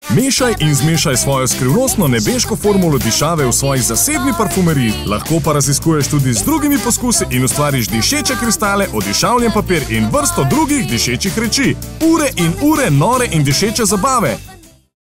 Mešaj in zmešaj svojo skrivnostno nebeško formulo dišave v svoji zasebni parfumeriji. Lahko pa raziskuješ tudi z drugimi poskusi in ustvariš dišeče kristale, odišavljen papir in vrsto drugih dišečih reči. Ure in ure nore in dišeče zabave.